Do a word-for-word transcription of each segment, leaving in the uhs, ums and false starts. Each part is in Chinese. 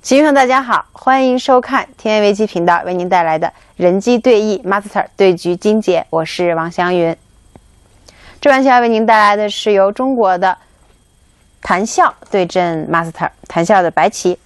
棋迷朋友大家好，欢迎收看天元围棋频道为您带来的人机对弈 Master 对局精解，我是王祥云。这盘棋要为您带来的是由中国的谭笑对阵 Master 谭笑的白棋。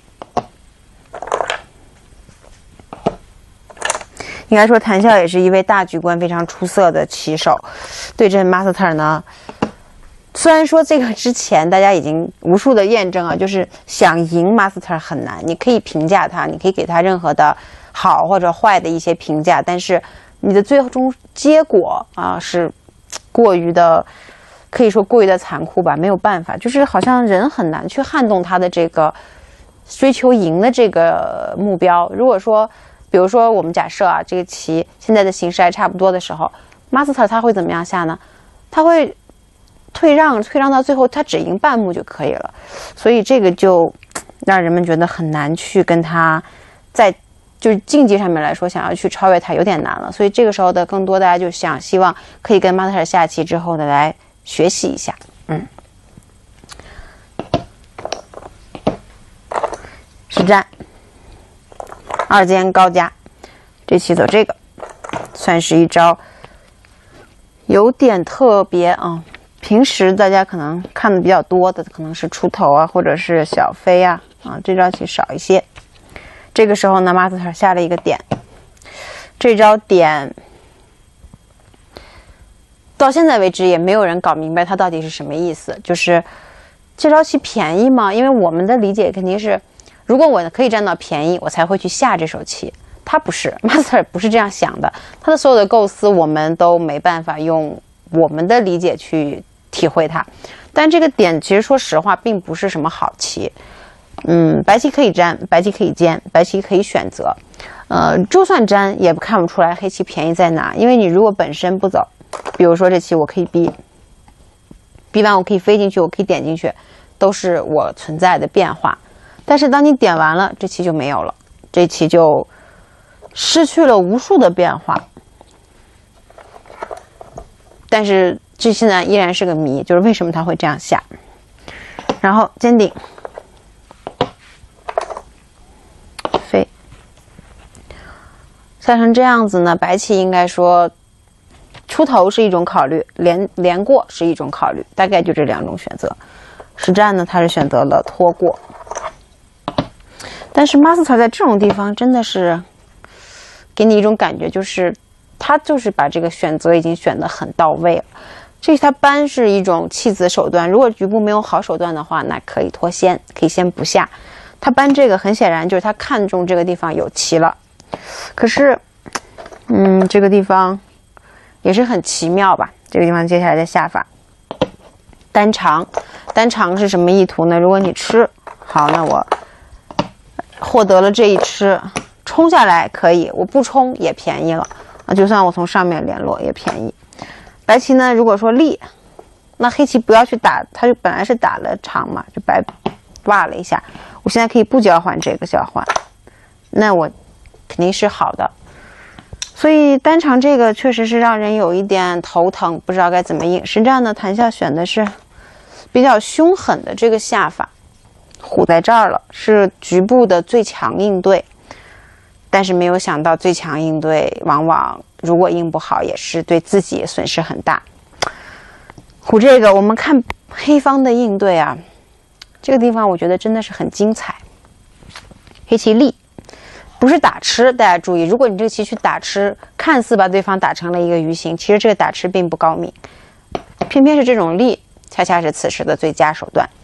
应该说谭笑也是一位大局观非常出色的棋手，对阵 Master 呢，虽然说这个之前大家已经无数的验证啊，就是想赢 Master 很难，你可以评价他，你可以给他任何的好或者坏的一些评价，但是你的最终结果啊是过于的，可以说过于的残酷吧，没有办法，就是好像人很难去撼动他的这个追求赢的这个目标。如果说比如说我们假设啊，这个棋现在的形势还差不多的时候 ，Master 他会怎么样下呢？他会退让，退让到最后他只赢半目就可以了，所以这个就让人们觉得很难去跟他在就是竞技上面来说，想要去超越他有点难了。所以这个时候的更多大家就想希望可以跟 Master 下棋之后的来学习一下，嗯，实战。二尖高加，这棋走这个，算是一招有点特别啊。平时大家可能看的比较多的，可能是出头啊，或者是小飞啊，啊，这招棋少一些。这个时候呢 ，Master 下了一个点，这招点到现在为止也没有人搞明白它到底是什么意思。就是这招棋便宜吗？因为我们的理解肯定是，如果我可以占到便宜，我才会去下这手棋。他不是 ，Master 不是这样想的。他的所有的构思，我们都没办法用我们的理解去体会它。但这个点其实说实话，并不是什么好棋。嗯，白棋可以粘，白棋可以尖，白棋可以选择。呃，就算粘，也看不出来黑棋便宜在哪。因为你如果本身不走，比如说这棋我可以逼，逼完我可以飞进去，我可以点进去，都是我存在的变化。但是当你点完了，这棋就没有了，这棋就失去了无数的变化。但是这现在依然是个谜，就是为什么他会这样下。然后尖顶飞下成这样子呢，白棋应该说出头是一种考虑，连连过是一种考虑，大概就这两种选择。实战呢，他是选择了拖过。但是 Master 在这种地方真的是给你一种感觉，就是他就是把这个选择已经选得很到位了。这他搬是一种弃子手段，如果局部没有好手段的话，那可以脱先，可以先不下。他搬这个很显然就是他看中这个地方有棋了，可是，嗯，这个地方也是很奇妙吧？这个地方接下来的下法，单长，单长是什么意图呢？如果你吃好，那我获得了这一吃，冲下来可以，我不冲也便宜了啊！就算我从上面联络也便宜。白棋呢，如果说立，那黑棋不要去打，它就本来是打了长嘛，就白挖了一下。我现在可以不交换这个交换，那我肯定是好的。所以单长这个确实是让人有一点头疼，不知道该怎么应。实战呢，谭笑选的是比较凶狠的这个下法。虎在这儿了，是局部的最强应对，但是没有想到最强应对往往如果应不好，也是对自己损失很大。虎这个我们看黑方的应对啊，这个地方我觉得真的是很精彩。黑棋立不是打吃，大家注意，如果你这个棋去打吃，看似把对方打成了一个鱼形，其实这个打吃并不高明，偏偏是这种立恰恰是此时的最佳手段。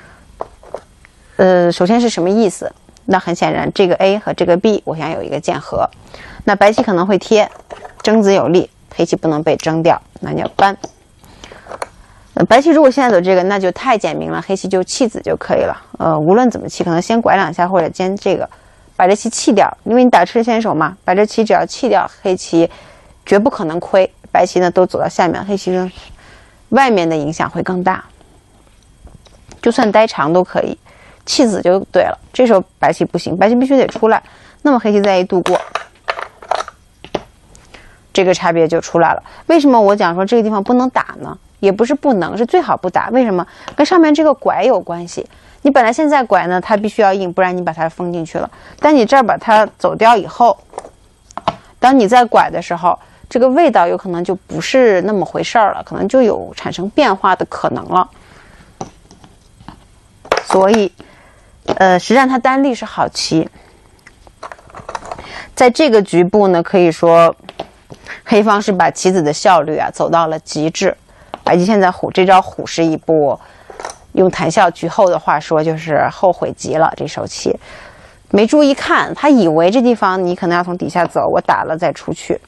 呃，首先是什么意思？那很显然，这个 A 和这个 B， 我想有一个键合。那白棋可能会贴，争子有利，黑棋不能被争掉，那你要搬。呃，白棋如果现在走这个，那就太简明了，黑棋就弃子就可以了。呃，无论怎么弃，可能先拐两下或者尖这个，把这棋弃掉，因为你打吃先手嘛，把这棋只要弃掉，黑棋绝不可能亏。白棋呢都走到下面，黑棋呢外面的影响会更大，就算呆长都可以。弃子就对了，这时候白棋不行，白棋必须得出来，那么黑棋再一度过，这个差别就出来了。为什么我讲说这个地方不能打呢？也不是不能，是最好不打。为什么？跟上面这个拐有关系。 你本来现在拐呢，它必须要硬，不然你把它封进去了。但你这儿把它走掉以后，当你在拐的时候，这个味道有可能就不是那么回事儿了，可能就有产生变化的可能了。所以，呃，实战它单立是好棋。在这个局部呢，可以说黑方是把棋子的效率啊走到了极致。白棋现在虎这招虎是一步，用谈笑局后的话说，就是后悔极了。这手棋没注意看，他以为这地方你可能要从底下走，我打了再出去。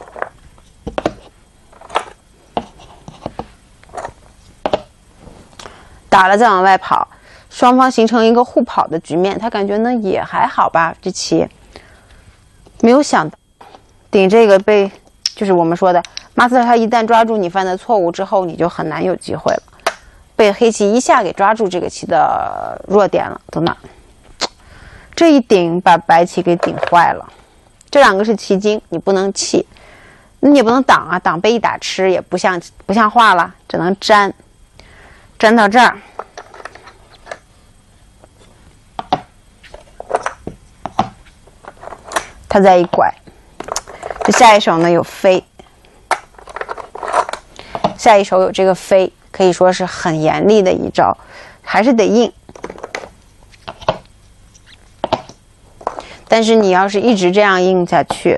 打了再往外跑，双方形成一个互跑的局面。他感觉呢也还好吧，这棋。没有想到顶这个被，就是我们说的马斯特，他一旦抓住你犯的错误之后，你就很难有机会了。被黑棋一下给抓住这个棋的弱点了，走哪？这一顶把白棋给顶坏了。这两个是棋筋，你不能弃，你也不能挡啊，挡被一打吃也不像不像话了，只能粘，粘到这儿。他再一拐，这下一手呢有飞，下一手有这个飞，可以说是很严厉的一招，还是得硬。但是你要是一直这样硬下去，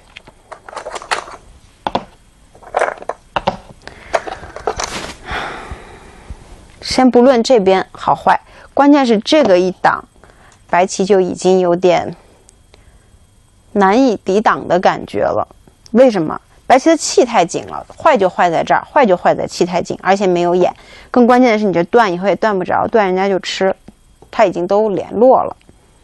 先不论这边好坏，关键是这个一挡，白棋就已经有点难以抵挡的感觉了。为什么？白棋的气太紧了，坏就坏在这儿，坏就坏在气太紧，而且没有眼。更关键的是，你这断以后也断不着，断人家就吃，他已经都联络了。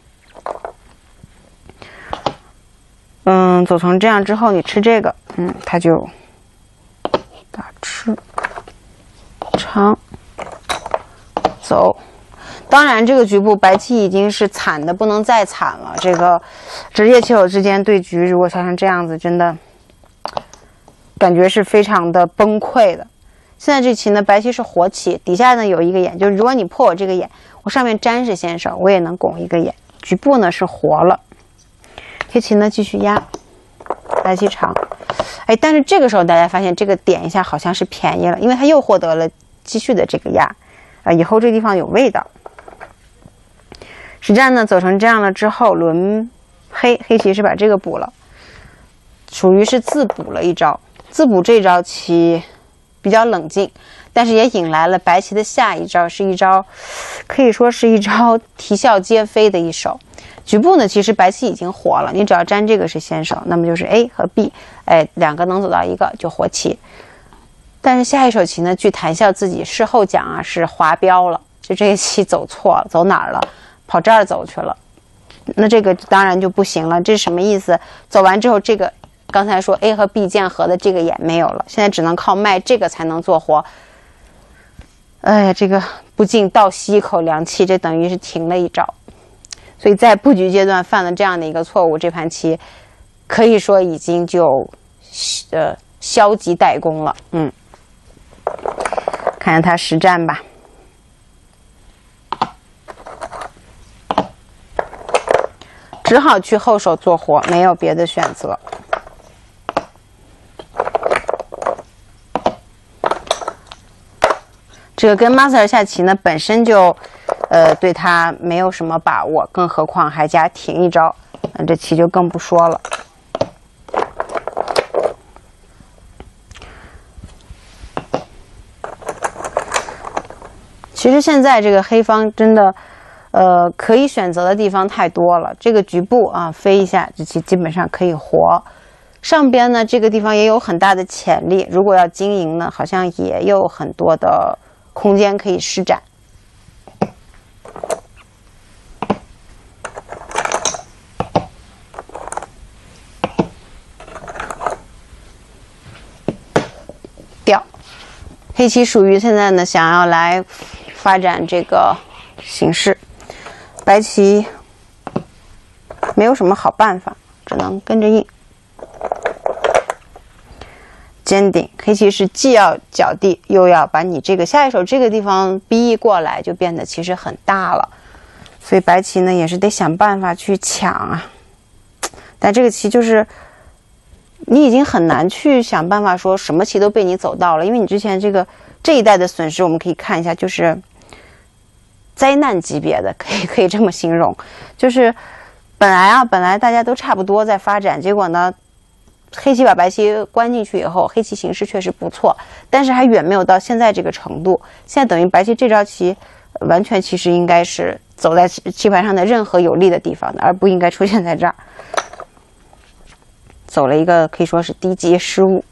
嗯，走成这样之后，你吃这个，嗯，他就打吃长走。当然，这个局部白棋已经是惨的不能再惨了。这个职业棋手之间对局，如果像成这样子，真的感觉是非常的崩溃的。现在这棋呢，白棋是活棋，底下呢有一个眼，就是如果你破我这个眼，我上面粘是先手，我也能拱一个眼。局部呢是活了，黑棋呢继续压，白棋长。哎，但是这个时候大家发现这个点一下好像是便宜了，因为他又获得了继续的这个压，啊，以后这地方有味道。实战呢走成这样了之后，轮黑，黑棋是把这个补了，属于是自补了一招。自补这招棋比较冷静，但是也引来了白棋的下一招，是一招可以说是一招啼笑皆非的一手。局部呢，其实白棋已经活了，你只要粘这个是先手，那么就是 A 和 B， 哎，两个能走到一个就活棋。但是下一手棋呢，据谈笑自己事后讲啊，是滑标了，就这一棋走错了，走哪儿了？跑这儿走去了。那这个当然就不行了。这是什么意思？走完之后，这个刚才说 A 和 B 键合的这个也没有了，现在只能靠卖这个才能做活。哎呀，这个不禁倒吸一口凉气，这等于是停了一招。所以在布局阶段犯了这样的一个错误，这盘棋可以说已经就呃消极怠工了。嗯，看看他实战吧。只好去后手做活，没有别的选择。这个跟马塞尔下棋呢，本身就，呃，对他没有什么把握，更何况还加停一招，那这棋就更不说了。其实现在这个黑方真的。呃，可以选择的地方太多了。这个局部啊，飞一下，这棋基本上可以活。上边呢，这个地方也有很大的潜力。如果要经营呢，好像也有很多的空间可以施展。掉，黑棋属于现在呢，想要来发展这个形势。白棋没有什么好办法，只能跟着硬。尖顶，黑棋是既要搅地，又要把你这个下一手这个地方逼过来，就变得其实很大了。 所以白棋呢也是得想办法去抢啊。但这个棋就是你已经很难去想办法说什么棋都被你走到了，因为你之前这个这一代的损失我们可以看一下，就是灾难级别的，可以可以这么形容，就是本来啊本来大家都差不多在发展，结果呢黑棋把白棋关进去以后，黑棋形势确实不错，但是还远没有到现在这个程度。现在等于白棋这招棋完全其实应该是走在棋盘上的任何有利的地方的，而不应该出现在这儿。走了一个可以说是低级失误。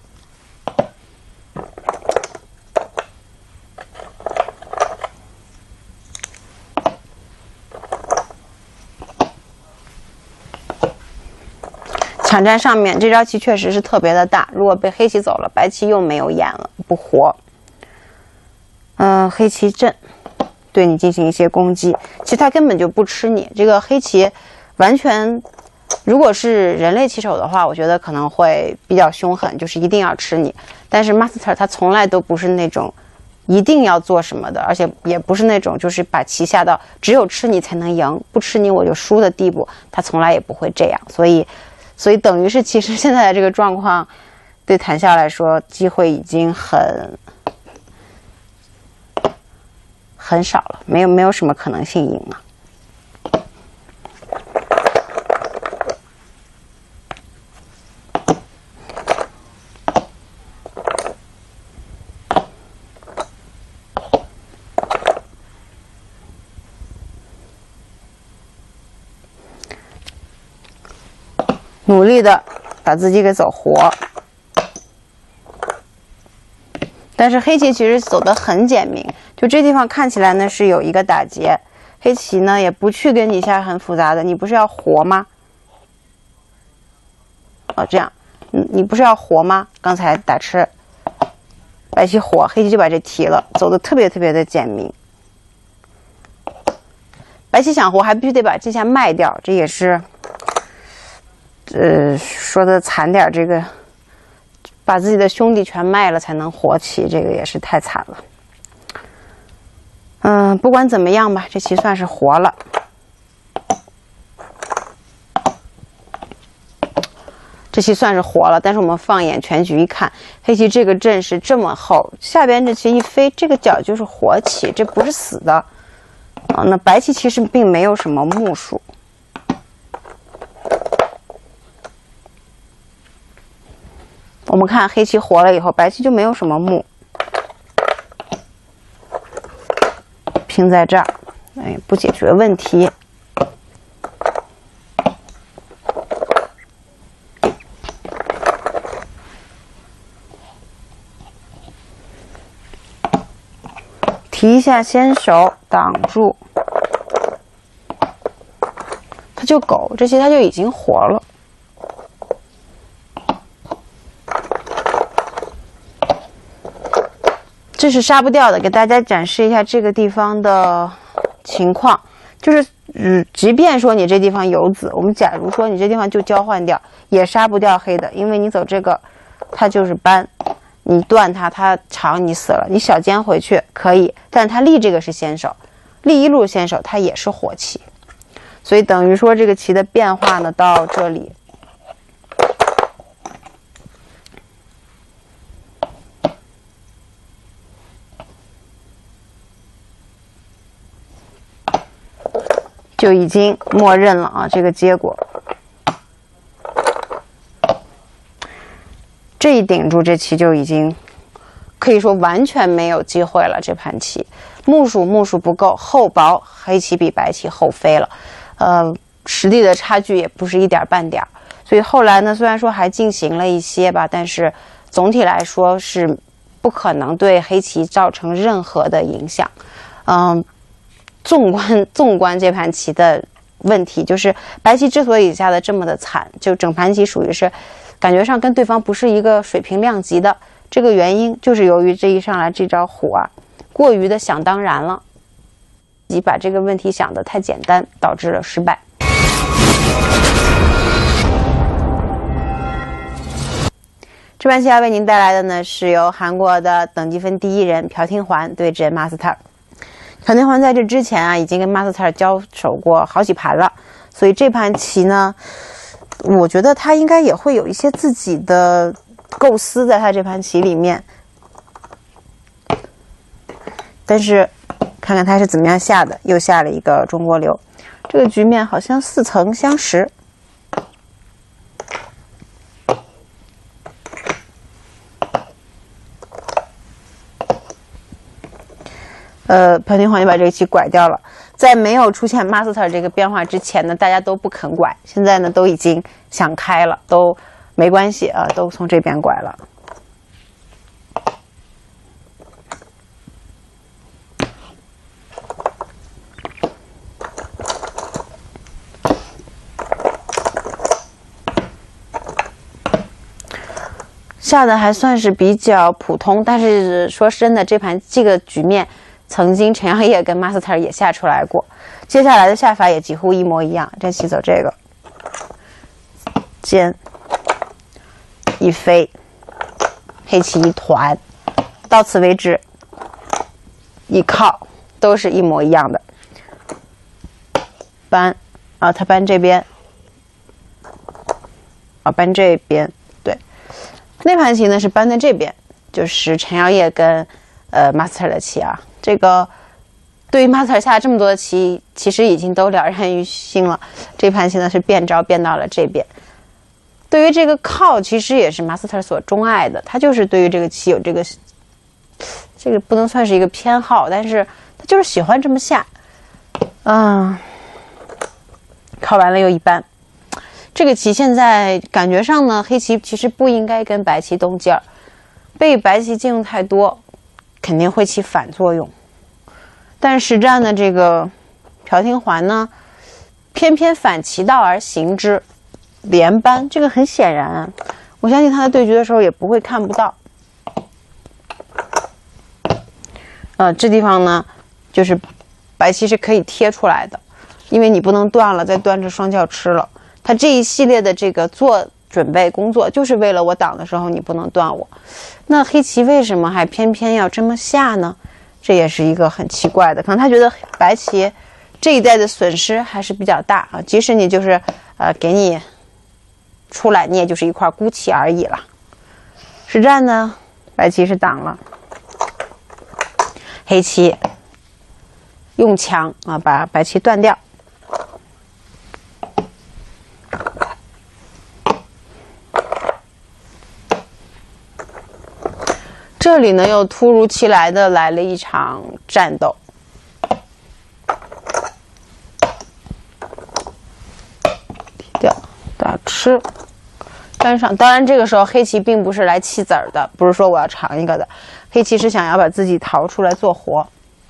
抢占上面这招棋确实是特别的大，如果被黑棋走了，白棋又没有眼了，不活。嗯、呃，黑棋正对你进行一些攻击，其实他根本就不吃你。这个黑棋完全，如果是人类棋手的话，我觉得可能会比较凶狠，就是一定要吃你。但是 Master 他从来都不是那种一定要做什么的，而且也不是那种就是把棋下到只有吃你才能赢，不吃你我就输的地步，他从来也不会这样。所以。所以等于是，其实现在的这个状况，对谭笑来说，机会已经很很少了，没有没有什么可能性赢了。努力的把自己给走活，但是黑棋其实走得很简明，就这地方看起来呢是有一个打劫，黑棋呢也不去跟你下很复杂的，你不是要活吗？哦，这样，嗯，你不是要活吗？刚才打吃，白棋活，黑棋就把这提了，走得特别特别的简明。白棋想活还必须得把这下卖掉，这也是。呃，说的惨点，这个把自己的兄弟全卖了才能活棋，这个也是太惨了。嗯，不管怎么样吧，这棋算是活了。这棋算是活了，但是我们放眼全局一看，黑棋这个阵势这么厚，下边这棋一飞，这个角就是活棋，这不是死的啊。那白棋其实并没有什么目数。我们看黑棋活了以后，白棋就没有什么目，拼在这儿，哎，不解决问题。提一下先手挡住，他就狗，这些他就已经活了。这是杀不掉的，给大家展示一下这个地方的情况，就是，嗯，即便说你这地方有子，我们假如说你这地方就交换掉，也杀不掉黑的，因为你走这个，它就是搬，你断它，它长你死了，你小尖回去可以，但它立这个是先手，立一路先手，它也是活棋，所以等于说这个棋的变化呢，到这里。就已经默认了啊，这个结果，这一顶住，这棋就已经可以说完全没有机会了。这盘棋目数目数不够，厚薄黑棋比白棋厚飞了，呃，实力的差距也不是一点半点。所以后来呢，虽然说还进行了一些吧，但是总体来说是不可能对黑棋造成任何的影响。嗯。纵观纵观这盘棋的问题，就是白棋之所以下的这么的惨，就整盘棋属于是感觉上跟对方不是一个水平量级的，这个原因就是由于这一上来这招虎啊过于的想当然了，你把这个问题想得太简单，导致了失败。这盘棋要为您带来的呢，是由韩国的等级分第一人朴廷桓对阵 Master。 小天环在这之前啊，已经跟马斯特尔交手过好几盘了，所以这盘棋呢，我觉得他应该也会有一些自己的构思在他这盘棋里面。但是看看他是怎么样下的，又下了一个中国流，这个局面好像似曾相识。呃，朴天桓就把这个棋拐掉了。在没有出现 master 这个变化之前呢，大家都不肯拐，现在呢都已经想开了，都没关系啊，都从这边拐了。下的还算是比较普通，但是说真的，这盘这个局面。曾经陈阳烨跟马斯特尔也下出来过，接下来的下法也几乎一模一样。这棋走这个尖一飞，黑棋一团，到此为止，一靠都是一模一样的。搬啊，他搬这边，啊搬这边，对，那盘棋呢是搬在这边，就是陈阳烨跟呃马斯特尔的棋啊。这个对于马斯特尔下这么多的棋，其实已经都了然于心了。这盘棋呢是变招变到了这边。对于这个靠，其实也是马斯特尔所钟爱的，他就是对于这个棋有这个，这个不能算是一个偏好，但是他就是喜欢这么下。嗯，靠完了又一般。这个棋现在感觉上呢，黑棋其实不应该跟白棋动劲儿，被白棋借用太多。肯定会起反作用，但是实战的这个朴天桓呢，偏偏反其道而行之，连扳，这个很显然，我相信他在对局的时候也不会看不到。呃，这地方呢，就是白棋是可以贴出来的，因为你不能断了，再断着双教吃了。他这一系列的这个做准备工作，就是为了我挡的时候你不能断我。那黑棋为什么还偏偏要这么下呢？这也是一个很奇怪的，可能他觉得白棋这一代的损失还是比较大啊，即使你就是呃给你出来，你也就是一块孤棋而已了。实战呢，白棋是挡了，黑棋用强啊把白棋断掉。这里呢，又突如其来的来了一场战斗。掉，打吃，粘上。当然，这个时候黑棋并不是来弃子儿的，不是说我要尝一个的，黑棋是想要把自己逃出来做活。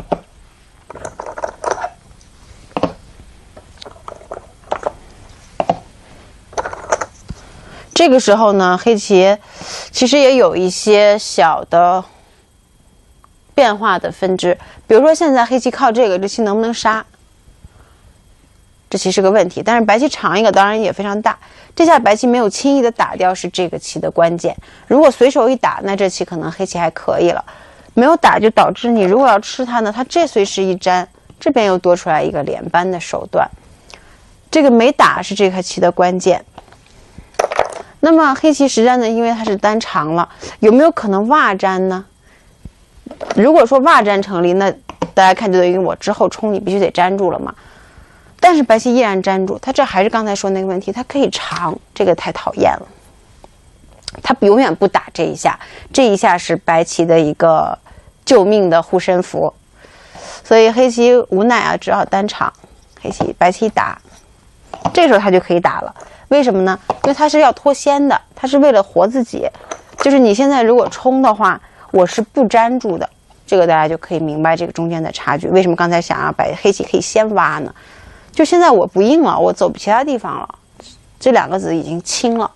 这个时候呢，黑棋其实也有一些小的变化的分支，比如说现在黑棋靠这个，这棋能不能杀？这棋是个问题，但是白棋长一个当然也非常大。这下白棋没有轻易的打掉是这个棋的关键，如果随手一打，那这棋可能黑棋还可以了。没有打就导致你如果要吃它呢，它这随时一粘，这边又多出来一个连扳的手段。这个没打是这个棋的关键。那么黑棋实战呢，因为它是单长了，有没有可能袜粘呢？如果说袜粘成立，那大家看就等于我之后冲你必须得粘住了嘛。但是白棋依然粘住，它这还是刚才说那个问题，它可以长，这个太讨厌了。它永远不打这一下，这一下是白棋的一个救命的护身符，所以黑棋无奈啊，只好单长。黑棋白棋打，这时候它就可以打了。为什么呢？因为它是要脱先的，它是为了活自己。就是你现在如果冲的话，我是不粘住的。这个大家就可以明白这个中间的差距。为什么刚才想要白黑棋可以先挖呢？就现在我不硬了，我走其他地方了，这两个子已经清了。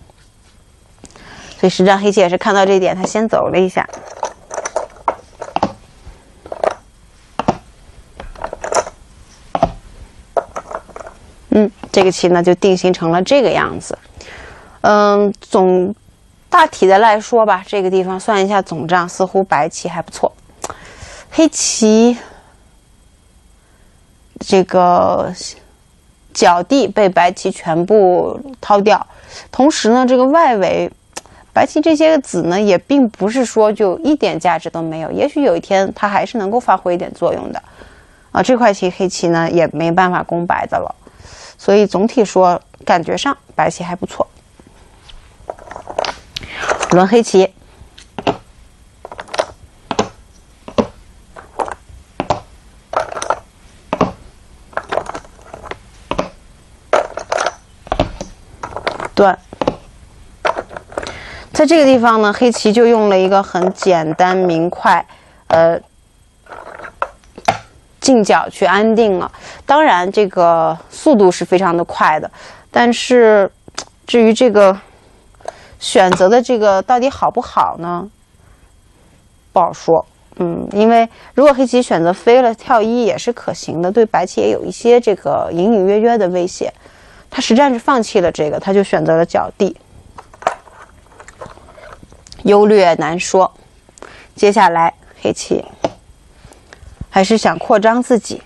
所以实战黑棋也是看到这一点，他先走了一下。嗯，这个棋呢就定型成了这个样子。嗯，总大体的来说吧，这个地方算一下总账，似乎白棋还不错。黑棋这个角地被白棋全部掏掉，同时呢，这个外围白棋这些子呢，也并不是说就一点价值都没有，也许有一天它还是能够发挥一点作用的。啊，这块棋黑棋呢也没办法攻白的了，所以总体说感觉上白棋还不错。轮黑棋，断。在这个地方呢，黑棋就用了一个很简单明快，呃。进角去安定了，当然这个速度是非常的快的，但是至于这个选择的这个到底好不好呢，不好说。嗯，因为如果黑棋选择飞了跳一也是可行的，对白棋也有一些这个隐隐约约的威胁。他实战是放弃了这个，他就选择了角地，优劣难说。接下来黑棋还是想扩张自己，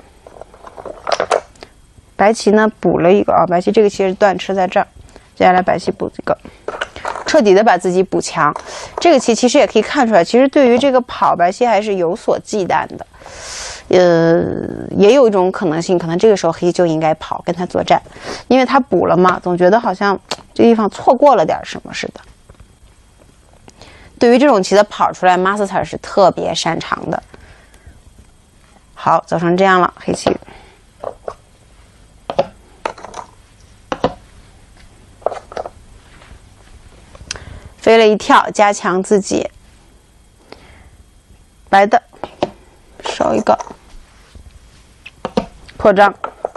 白棋呢补了一个啊，白棋这个棋是断吃在这儿，接下来白棋补一个，彻底的把自己补强。这个棋其实也可以看出来，其实对于这个跑，白棋还是有所忌惮的。呃，也有一种可能性，可能这个时候黑棋就应该跑跟他作战，因为他补了嘛，总觉得好像这地方错过了点什么似的。对于这种棋的跑出来 ，Master 是特别擅长的。好，走成这样了，黑棋。飞了一跳，加强自己。白的，少一个，扩张。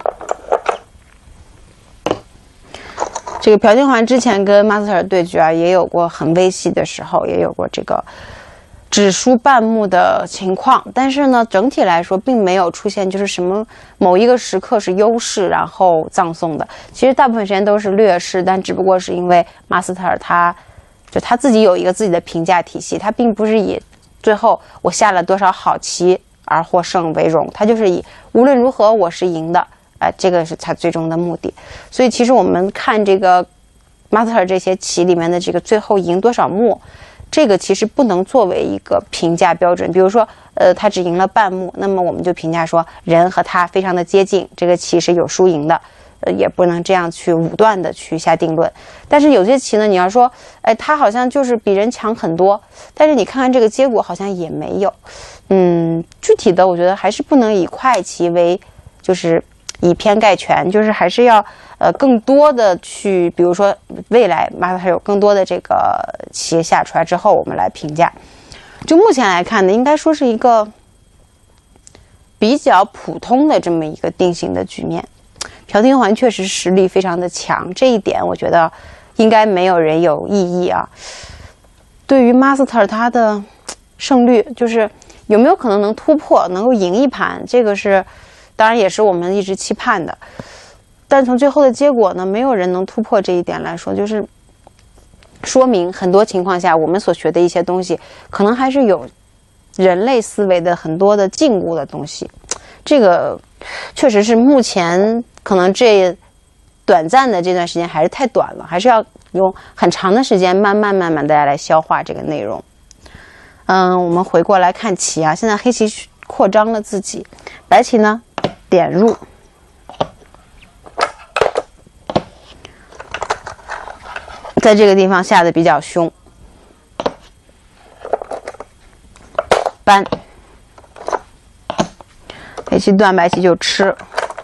这个朴金环之前跟马斯特尔对局啊，也有过很微细的时候，也有过这个只输半目的情况，但是呢，整体来说并没有出现就是什么某一个时刻是优势然后葬送的。其实大部分时间都是劣势，但只不过是因为马斯特尔他就他自己有一个自己的评价体系，他并不是以最后我下了多少好棋而获胜为荣，他就是以无论如何我是赢的，哎、呃，这个是他最终的目的。所以其实我们看这个马斯特尔这些棋里面的这个最后赢多少目，这个其实不能作为一个评价标准。比如说，呃，他只赢了半目，那么我们就评价说人和他非常的接近，这个棋是有输赢的。呃，也不能这样去武断的去下定论。但是有些棋呢，你要说，哎，他好像就是比人强很多，但是你看看这个结果好像也没有。嗯，具体的我觉得还是不能以快棋为，就是以偏概全，就是还是要呃更多的去，比如说未来马上有更多的这个棋下出来之后，我们来评价。就目前来看呢，应该说是一个比较普通的这么一个定型的局面。朴金环确实实力非常的强，这一点我觉得应该没有人有异议啊。对于 Master 他的胜率，就是有没有可能能突破，能够赢一盘，这个是当然也是我们一直期盼的。但从最后的结果呢，没有人能突破这一点来说，就是说明很多情况下我们所学的一些东西，可能还是有人类思维的很多的禁锢的东西。这个确实是目前可能这短暂的这段时间还是太短了，还是要用很长的时间慢慢慢慢大家来消化这个内容。嗯，我们回过来看棋啊，现在黑棋扩张了自己，白棋呢点入，在这个地方下的比较凶，搬。黑棋断，白棋就吃，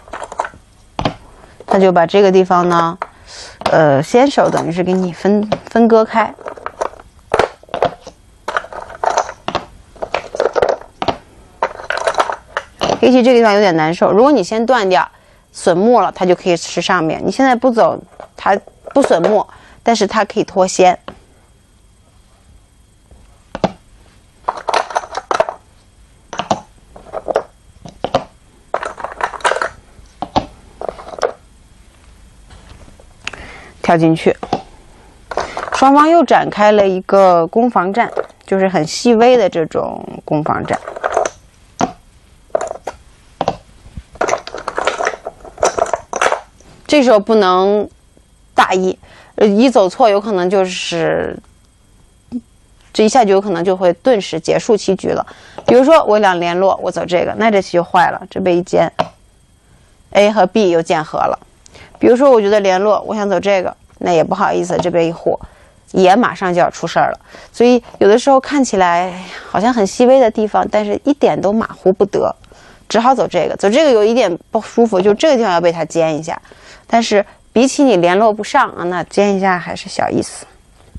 他就把这个地方呢，呃，先手等于是给你分分割开。黑棋这个地方有点难受，如果你先断掉，损目了，它就可以吃上面。你现在不走，它不损目，但是它可以脱先。跳进去，双方又展开了一个攻防战，就是很细微的这种攻防战。 这时候不能大意，呃，一走错有可能就是这一下就有可能就会顿时结束棋局了。比如说我两联络，我走这个，那这棋就坏了，这被一尖 ，A 和 B 又键合了。比如说我觉得联络，我想走这个，那也不好意思，这被一护，也马上就要出事儿了。所以有的时候看起来好像很细微的地方，但是一点都马虎不得，只好走这个。走这个有一点不舒服，就这个地方要被他尖一下，但是比起你联络不上啊，那尖一下还是小意思。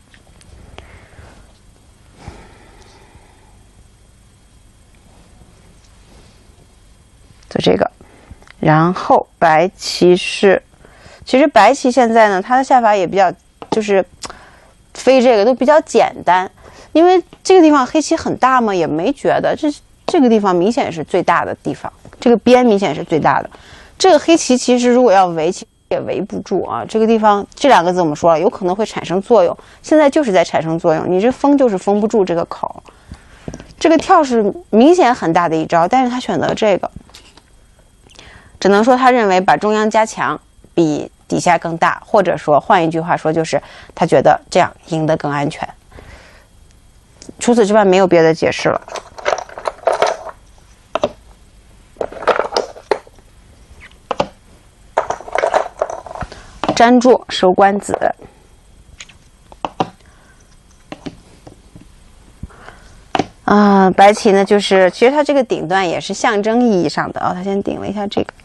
走这个，然后白棋是，其实白棋现在呢，它的下法也比较，就是飞这个都比较简单，因为这个地方黑棋很大嘛，也没觉得这这个地方明显是最大的地方，这个边明显是最大的。这个黑棋其实如果要围，其实也围不住啊。这个地方这两个字我们说了，有可能会产生作用，现在就是在产生作用，你这封就是封不住这个口。这个跳是明显很大的一招，但是他选择这个。只能说他认为把中央加强比底下更大，或者说换一句话说就是他觉得这样赢得更安全。除此之外没有别的解释了。粘住收官子。啊、呃，白棋呢，就是其实它这个顶段也是象征意义上的啊、哦。他先顶了一下这个。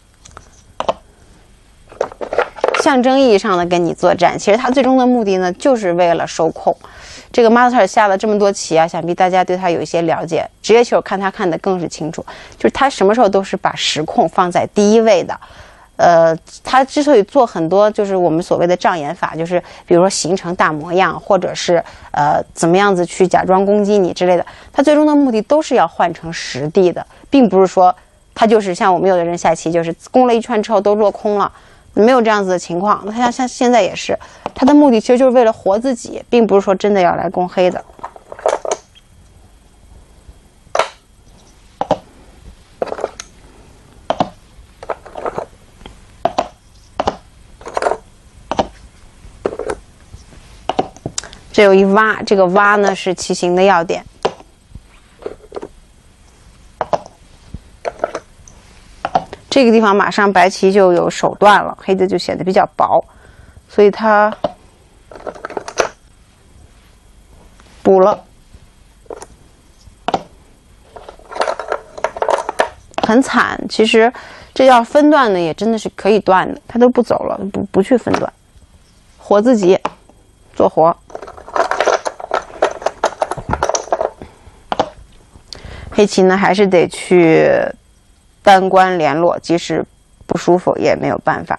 象征意义上的跟你作战，其实他最终的目的呢，就是为了收控。这个马特尔下了这么多棋啊，想必大家对他有一些了解。职业球看他看得更是清楚，就是他什么时候都是把实控放在第一位的。呃，他之所以做很多就是我们所谓的障眼法，就是比如说形成大模样，或者是呃怎么样子去假装攻击你之类的，他最终的目的都是要换成实地的，并不是说他就是像我们有的人下棋，就是攻了一圈之后都落空了。没有这样子的情况，那他像现在也是，他的目的其实就是为了活自己，并不是说真的要来攻黑的。这有一挖，这个挖呢是棋形的要点。这个地方马上白棋就有手段了，黑的就显得比较薄，所以他补了，很惨。其实这要分段呢，也真的是可以断的，他都不走了，不不去分段，活自己，做活。黑棋呢，还是得去单关联络，即使不舒服也没有办法。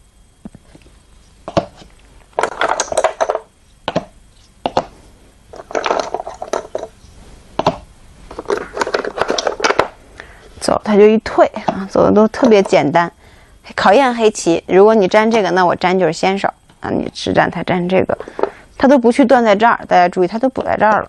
走，他就一退啊，走的都特别简单，考验黑棋。如果你粘这个，那我粘就是先手啊，你实战他粘这个，他都不去断在这儿，大家注意，他都补在这儿了，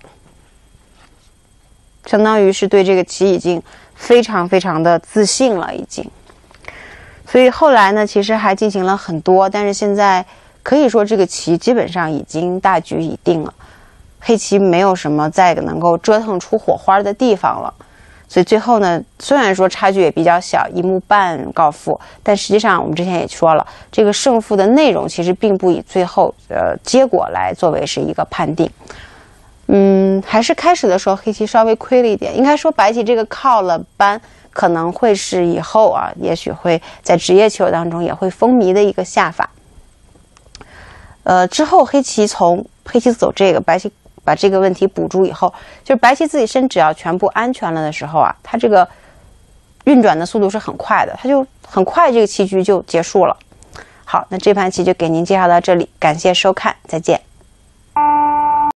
相当于是对这个棋已经非常非常的自信了，已经。所以后来呢，其实还进行了很多，但是现在可以说这个棋基本上已经大局已定了，黑棋没有什么再能够折腾出火花的地方了。所以最后呢，虽然说差距也比较小，一目半告负，但实际上我们之前也说了，这个胜负的内容其实并不以最后呃结果来作为是一个判定。嗯，还是开始的时候黑棋稍微亏了一点，应该说白棋这个靠了扳可能会是以后啊，也许会在职业球当中也会风靡的一个下法。呃，之后黑棋从黑棋走这个，白棋把这个问题补住以后，就是白棋自己身只要全部安全了的时候啊，它这个运转的速度是很快的，它就很快这个棋局就结束了。好，那这盘棋就给您介绍到这里，感谢收看，再见。